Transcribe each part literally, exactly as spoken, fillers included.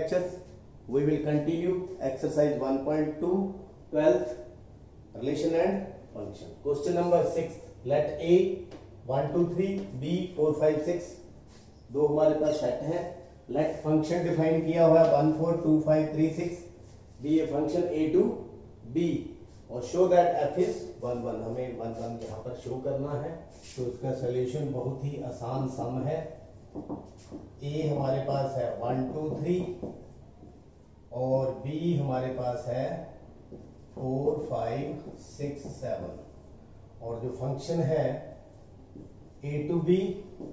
lectures we will continue exercise one point two, twelfth relation and function. Question number six, let A one two three, B four five six, दो हमारे पास set है. Let function define किया हुआ है one four two five three six, be a function A to B, और show that F is one one. हमें one one यहाँ पर शो करना है. तो इसका सोल्यूशन बहुत ही आसान सम है. ए हमारे पास है वन टू थ्री और बी हमारे पास है फोर फाइव सिक्स सेवन, और जो फंक्शन है ए टू बी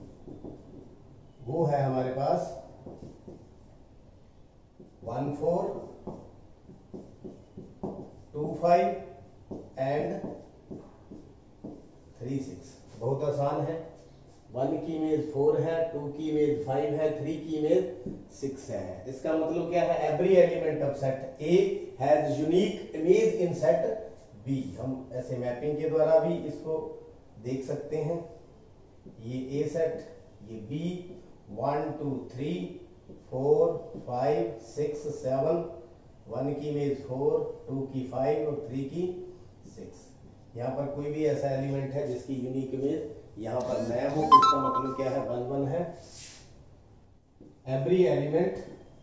वो है हमारे पास one four two five and three six. बहुत आसान है. वन की इमेज फोर है, टू की इमेज फाइव है, थ्री की इमेज सिक्स है. इसका मतलब क्या है? Every element of set A has unique image in set B. हम ऐसे मैपिंग के द्वारा भी इसको देख सकते हैं. ये ए सेट, ये B, one two three four five six seven, one की इमेज फोर, टू की फाइव और थ्री की सिक्स. यहाँ पर कोई भी ऐसा एलिमेंट है जिसकी यूनिक इमेज यहाँ पर नया हो, इसका मतलब क्या है? वन वन है. Every element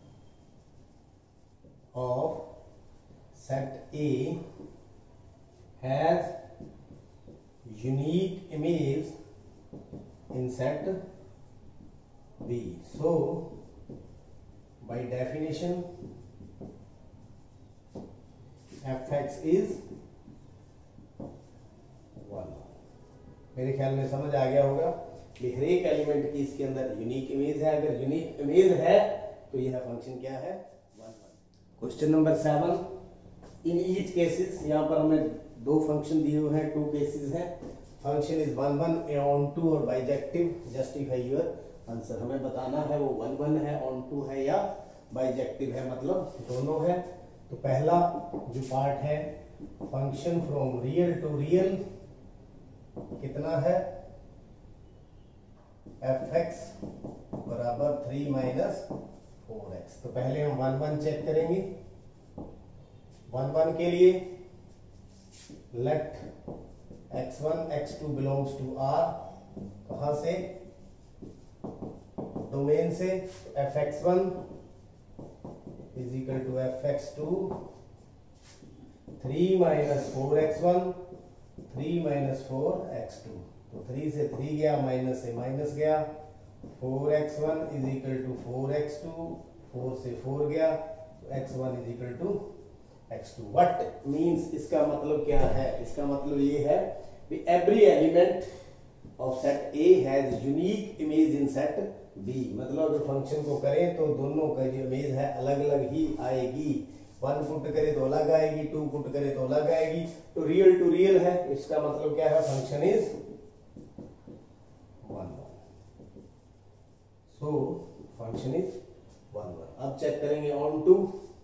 of set A has unique image in set B. So by definition fx is one. मेरे ख्याल में समझ आ गया होगा कि हर एक एलिमेंट की इसके अंदर यूनिक इमेज है. अगर यूनिक इमेज है तो यह फंक्शन क्या है? One one. Question number seven, in each cases, यहाँ पर हमें दो फंक्शन दिए हुए हैं, टू केसेस हैं. Function is one one onto और बाइजेक्टिव. Justify your answer. हमें बताना है वो वन वन है, ऑन टू है या बाइजेक्टिव है, मतलब दोनों है. तो पहला जो पार्ट है function from real to real कितना है? एफ एक्स बराबर थ्री माइनस फोर एक्स. तो पहले हम वन वन चेक करेंगे. वन वन के लिए let x one x two belongs to R. कहां से? डोमेन से. F x one is equal to f x two three minus four x one, three minus four x two. तो three से three गया, minus से minus गया. Four x one is equal to four x two, four से four गया, तो x one is equal to x two. What means, इसका मतलब क्या है? इसका मतलब ये है कि every element of set A has unique image in set B. मतलब अगर फंक्शन को करें तो दोनों का जो इमेज है अलग अलग ही आएगी. वन पुट करे तो अलग आएगी, टू पुट करे तो अलग आएगी. तो रियल टू रियल है. इसका मतलब क्या है? Function is one one. So function is one one. अब चेक करेंगे ऑन टू.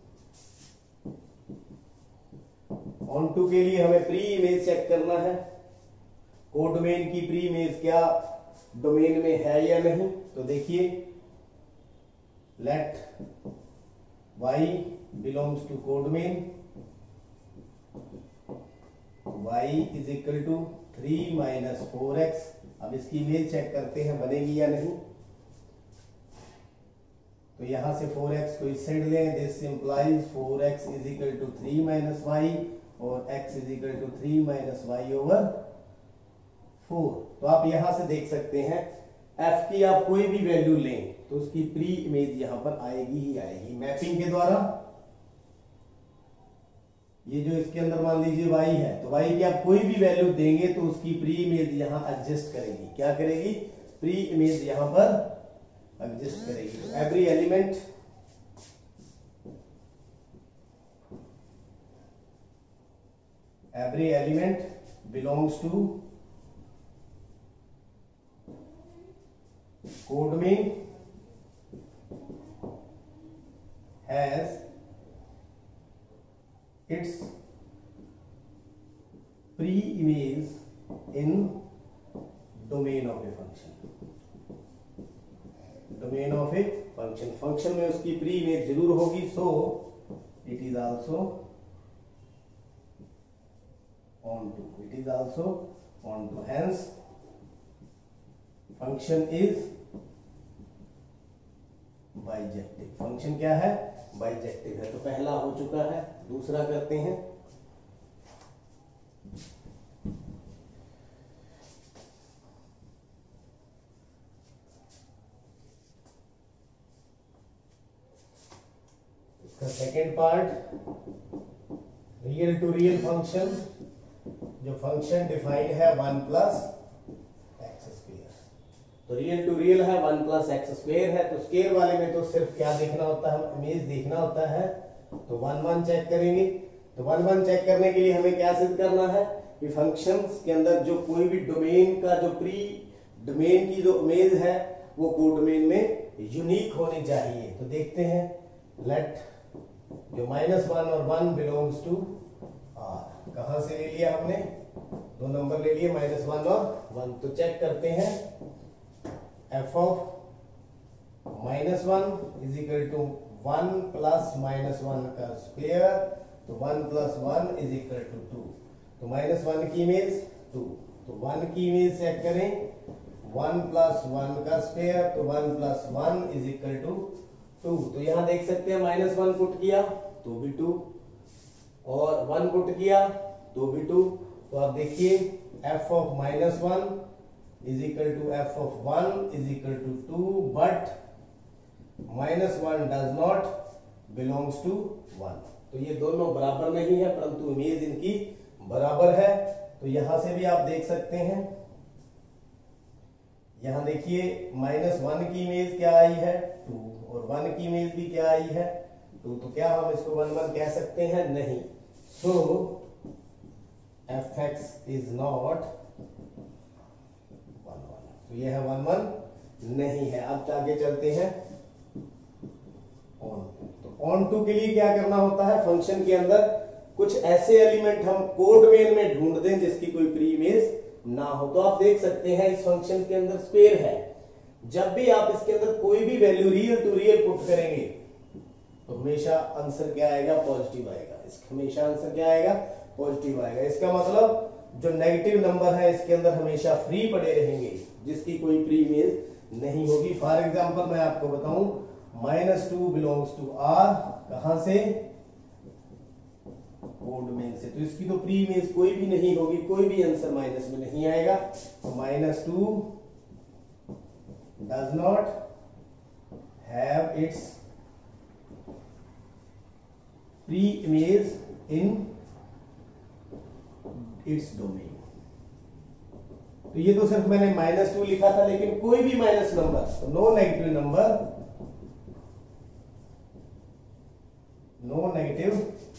ऑन टू के लिए हमें प्री इमेज चेक करना है. कोडोमेन की प्री इमेज क्या डोमेन में है या नहीं? तो देखिए, let y belongs to codomain. y is equal to three minus four x. अब इसकी इमेज चेक करते हैं बनेगी या नहीं. तो यहां से फोर एक्स को इस साइड लें. This implies four x is equal to three minus y और x is equal to three minus y over four. तो आप यहां से देख सकते हैं f की आप कोई भी वैल्यू लें तो उसकी प्री इमेज यहां पर आएगी ही आएगी. मैपिंग के द्वारा ये जो इसके अंदर मान लीजिए y है, तो y की आप कोई भी वैल्यू देंगे तो उसकी प्री इमेज यहां एडजस्ट करेगी. क्या करेगी? प्री इमेज यहां पर एडजस्ट करेगी. तो every element every element belongs to codomain has its pre-image in domain of a function. Domain of a function, function में उसकी प्री इमेज जरूर होगी, so it is also onto, it is also onto, hence function is bijective, function क्या है, bijective है। तो पहला हो चुका है, दूसरा करते हैं। इसका second part, real to real function, जो फंक्शन डिफाइंड है वन प्लस एक्स स्क्वायर। तो रियल टू रियल है, वन प्लस एक्स स्क्वायर है, तो स्क्वायर वाले में तो सिर्फ क्या देखना होता है, इमेज देखना होता है। तो वन वन चेक करेंगे। तो वन वन चेक करने के लिए हमें क्या सिद्ध करना है कि फंक्शंस के अंदर जो कोई भी डोमेन का जो प्री डोमेन की जो इमेज है वो कोडोमेन में यूनिक होनी चाहिए। तो देखते हैं, लेट जो माइनस वन और वन बिलोंग्स टू आर, कहां से ले लिया हमने, दो नंबर ले लिए, माइनस वन और वन। तो चेक करते हैं, f of minus one is equal to one plus minus one का स्क्वायर, तो one plus one is equal to two. तो माइनस वन की इमेज टू, तो वन की इमेज चेक करें, वन प्लस वन का स्क्वायर, तो one plus one is equal to two. तो यहां देख सकते हैं माइनस वन पुट किया तो भी टू, और वन पुट किया तो भी टू। तो आप देखिए f of minus one is equal to f of one is equal to two, but minus one does not belongs to one. तो ये दोनों बराबर नहीं है, परंतु इमेज इनकी बराबर है। तो यहां से भी आप देख सकते हैं, यहां देखिए माइनस वन की इमेज क्या आई है, टू, और वन की इमेज भी क्या आई है, टू। तो क्या हम इसको वन वन कह सकते हैं, नहीं। So f x is not one one, तो यह है वन वन नहीं है। अब आगे चलते हैं ऑन टू। तो ऑन टू के लिए क्या करना होता है, फंक्शन के अंदर कुछ ऐसे एलिमेंट हम कोड मेन में ढूंढ दें जिसकी कोई प्री इमेज ना हो। तो आप देख सकते हैं इस फंक्शन के अंदर स्क्वायर है, जब भी आप इसके अंदर कोई भी value real to real put करेंगे तो हमेशा आंसर क्या आएगा, पॉजिटिव आएगा। इसका हमेशा आंसर क्या आएगा, पॉजिटिव आएगा। इसका मतलब जो नेगेटिव नंबर है इसके अंदर हमेशा फ्री पड़े रहेंगे, जिसकी कोई प्री इमेज नहीं होगी। फॉर एग्जांपल मैं आपको बताऊं, minus two belongs to R, कहां से, कोड मेन से। तो इसकी तो प्री इमेज कोई भी नहीं होगी, कोई भी आंसर माइनस में नहीं आएगा। तो minus two does not have its pre image in its domain. तो ये तो सिर्फ मैंने माइनस टू लिखा था, लेकिन कोई भी माइनस नंबर, तो no negative number, no negative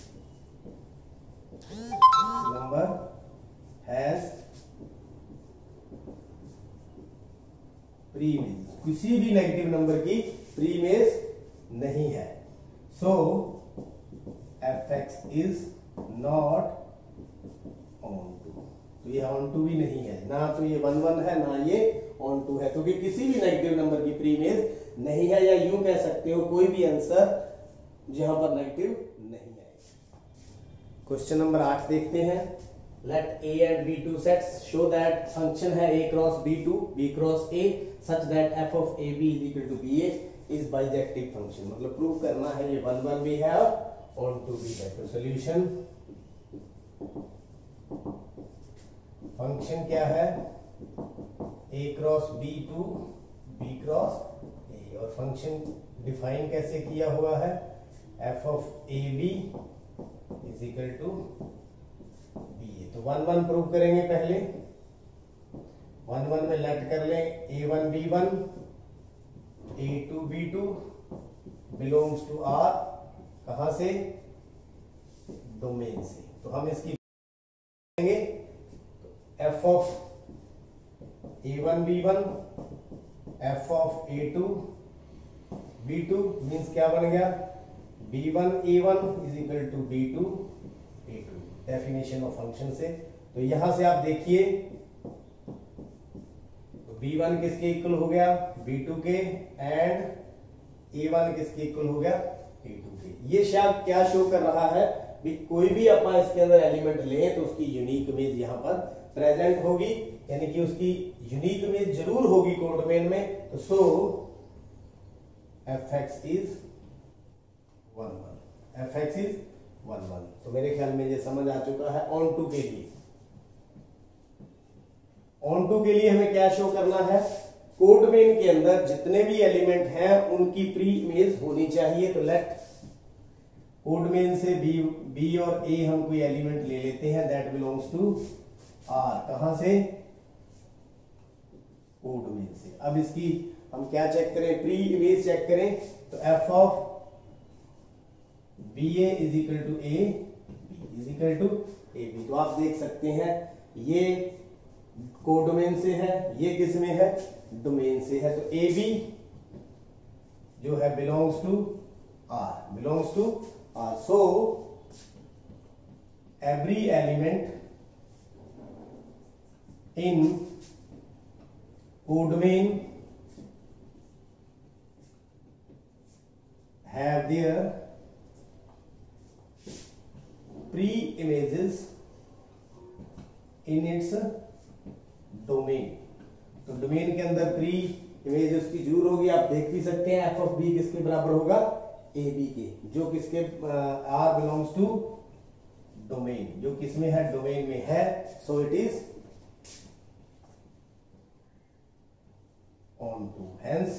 number has pre image, किसी भी नेगेटिव नंबर की प्री इमेज नहीं है। So f x is not onto. तो ये ऑन टू भी नहीं है, ना तो ये वन वन है, ना ये ऑन टू है, क्योंकि किसी भी नेगेटिव नंबर की प्री इमेज नहीं है। या यूं कह सकते हो कोई भी आंसर जहां पर नेगेटिव नहीं है। क्वेश्चन नंबर आठ देखते हैं, let A and B two sets show that function है a cross B to b cross a such that f of a b is equal to ba is bijective function. मतलब prove करना है ये one one भी है और on to भी है। तो सॉल्यूशन, फंक्शन क्या है, a cross B to b cross a, और फंक्शन डिफाइन कैसे किया हुआ है, f of A B is equal to B. तो वन वन प्रूव करेंगे पहले, वन वन में लेट कर लें A one B one, A to B two belongs to R, कहां से, डोमेन से। तो हम इसकी करेंगे, f of A one B one, f of A to B two means क्या बन गया, B one A one is equal to B two A two, definition of function से। तो यहां से आप देखिए बी वन किसके इक्वल हो गया, बी टू के, एंड ए वन किसके इक्वल हो गया, ए टू के। ये शायद क्या शो कर रहा है भी कोई भी अपन इसके अंदर एलिमेंट लें तो उसकी यूनिक इमेज यहाँ पर प्रेजेंट होगी, यानी कि उसकी यूनिक इमेज जरूर होगी कोड डोमेन में। तो so f x is one one, f x is one one. तो मेरे ख्याल में ये समझ आ चुका है। ऑन टू के लिए, ऑन टू के लिए हमें क्या शो करना है, कोड डोमेन के अंदर जितने भी एलिमेंट हैं उनकी प्री इमेज होनी चाहिए। तो लेट कोड डोमेन से बी बी और ए हम कोई एलिमेंट ले लेते हैं दैट बिलोंग्स टू आर, कहां से, कोड डोमेन से। अब इसकी हम क्या चेक करें, प्री इमेज चेक करें। तो f of B A is equal to A B is equal to A B. तो आप देख सकते हैं ये कोड डोमेन से है, ये किस में है, डोमेन से है। तो ए बी जो है belongs to R, belongs to R. So every element in codomain have their pre-images in its domain। तो डोमेन के अंदर प्री इमेज उसकी जरूर होगी। आप देख भी सकते हैं एफ ऑफ बी किसके बराबर होगा, ए बी के, जो किसके आर बिलोंग्स टू डोमेन, जो किसमें है, डोमेन में है। So it is onto, hence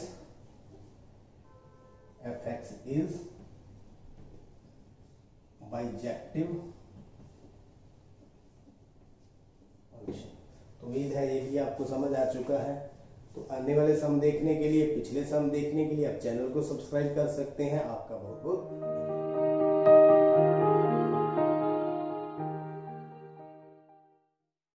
f x is bijective function. तो उम्मीद है ये भी आपको समझ आ चुका है। तो आने वाले सम देखने के लिए, पिछले सम देखने के लिए आप चैनल को सब्सक्राइब कर सकते हैं। आपका बहुत बहुत